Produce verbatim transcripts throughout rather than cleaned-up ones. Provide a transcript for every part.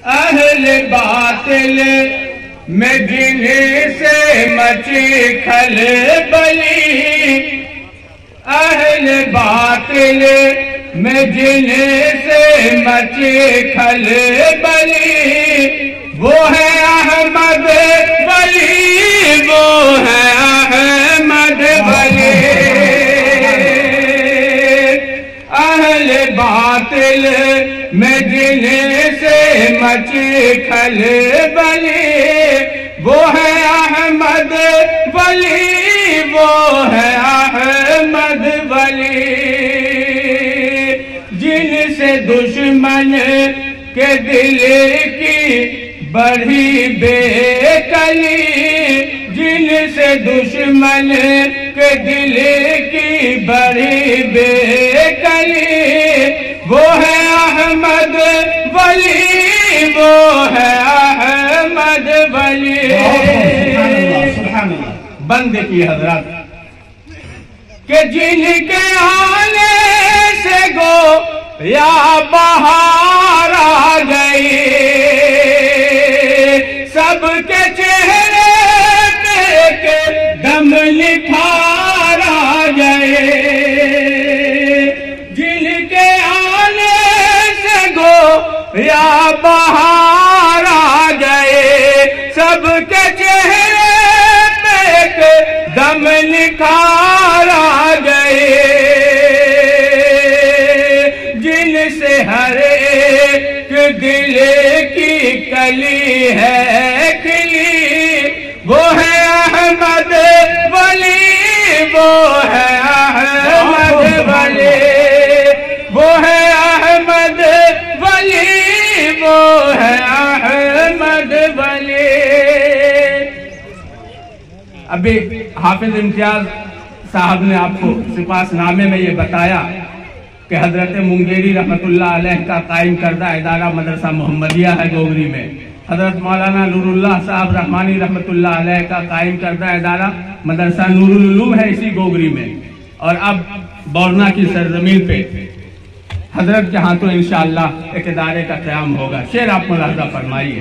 اہل باطل میں جن سے مچی کھل بلی، اہل باطل میں جن سے مچی کھل بلی، وہ ہے احمد ولی، وہ ہے احمد ولی۔ اہل باطل میں جن سے مچی کھل بلی، وہ ہے احمد ولی، وہ ہے احمد ولی۔ جن سے دشمن کے دل کی بڑھی بے کلی، جن سے دشمن کے دل کی بڑھی بے کلی، وہ ہے احمد ولی، وہ ہے احمد ولی۔ بند کی حضرات کہ جن کے آنے سے گو یا بہار آ گئی، سب کے چہرے پہ کے دم نکھار آ گئے، جن کے آنے سے گو یا بہار آ گئے، سب کے چہرے پہ کے دم نکھار آ گئے، جن سے ہر ایک دل کی کلی ہے کھلی، وہ ہے احمد ولی، وہ ہے احمد ولی، وہ ہے احمد ولی، وہ ہے احمد ولی۔ ابھی حافظ امتیاز صاحب نے آپ کو سپاس نامے میں یہ بتایا کہ حضرت منگیری رحمت اللہ علیہ کا قائم کردہ ادارہ مدرسہ محمدیہ ہے گوگری میں، حضرت مولانا نور اللہ صاحب رحمانی رحمت اللہ علیہ کا قائم کردہ ادارہ مدرسہ نور العلوم ہے اسی گوگری میں، اور اب بورنا کی سرزمین پہ حضرت کے ہاتھوں انشاءاللہ ایک ادارے کا قیام ہوگا۔ شعر آپ ملاحظہ فرمائیے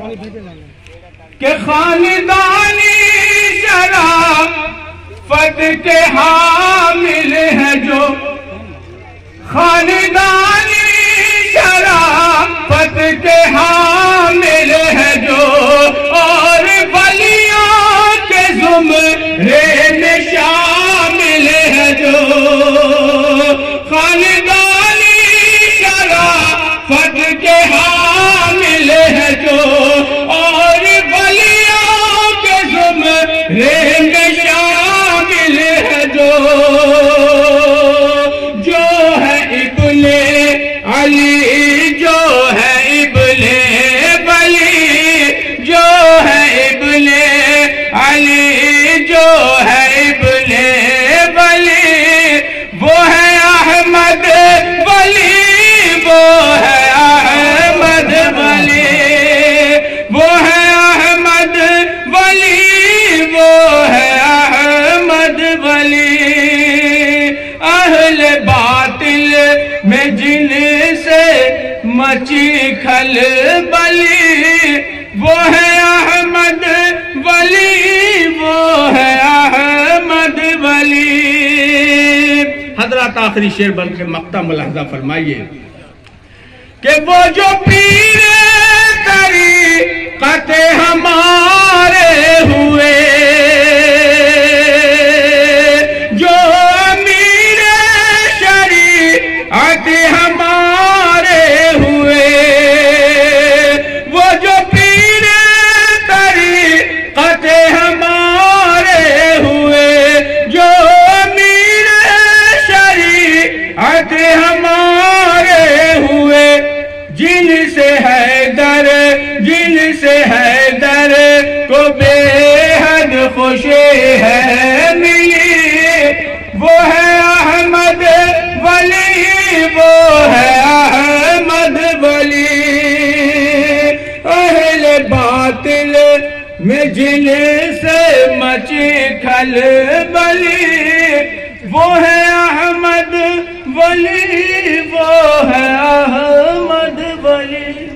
کہ خاندانی شرافت کے حامل ہے جو، خاندانی شرافت کے حامل ہے جو، اور ولیوں کے زمرے میں شامل ہے جو، خاندانی شرافت کے حامل ہے جو، اور ولیوں کے زمرے میں شامل ہے جو، علی جو ہے ابن ولی، جو ہے ابن علی، جو ہے ابن ولی، وہ ہے احمد ولی، وہ ہے احمد ولی، وہ ہے احمد ولی، وہ ہے احمد ولی۔ اہل باطل میں جن سے مچی کھل بلی، وہ ہے احمد ولی، وہ ہے احمد ولی۔ حضرات آخری شعر بند کے مقطع ملاحظہ فرمائیے کہ وہ جو پیر طریقت ہمارے ہوئے، جو امیر شریعت ہمارے ہوئے، وہ جو پیر طریقت ہمارے ہوئے، جو امیر شریعت ہمارے ہوئے، جن سے حیدر جن سے حیدر کو بے حد خوشی ہے ملی، وہ ہے احمد ولی، وہ ہے احمد ولی۔ اہل باطل میں جن سے مچی کھل بلی، وہ ہے احمد ولی، وہ ہے احمد ولی۔